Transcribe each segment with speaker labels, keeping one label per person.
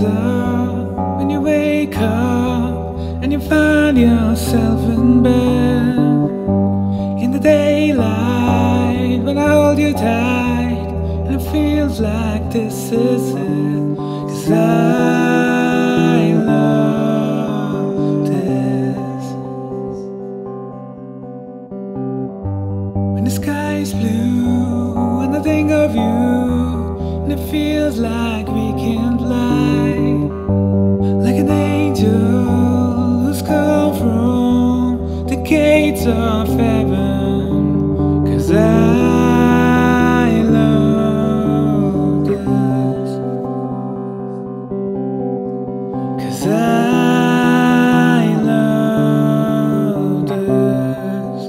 Speaker 1: up when you wake up and you find yourself in bed. In the daylight, when I hold you tight, and it feels like this is it. 'Cause I love this. When the sky is blue and I think of you, and it feels like we can fly, like an angel who's come from the gates of heaven. 'Cause I love this. 'Cause I love this.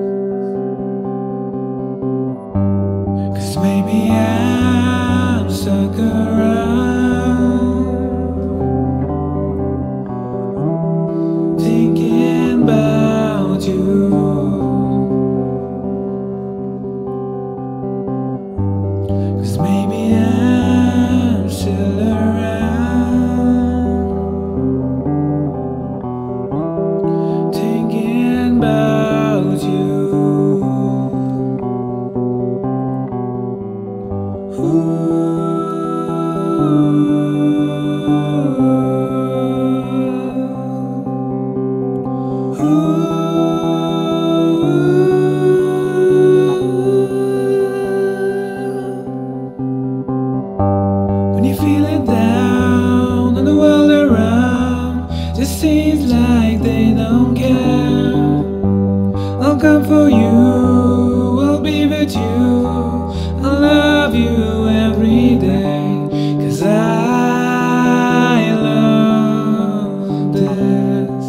Speaker 1: 'Cause maybe I'm stuck around thinking about you. 'Cause maybe I'm still around thinking about you. When you're feeling down and the world around just seems like they don't care, I'll come for you, I'll be with you, I'll love you every day. 'Cause I love this.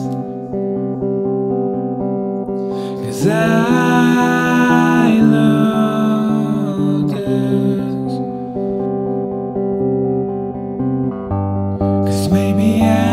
Speaker 1: 'Cause I love this. 'Cause maybe I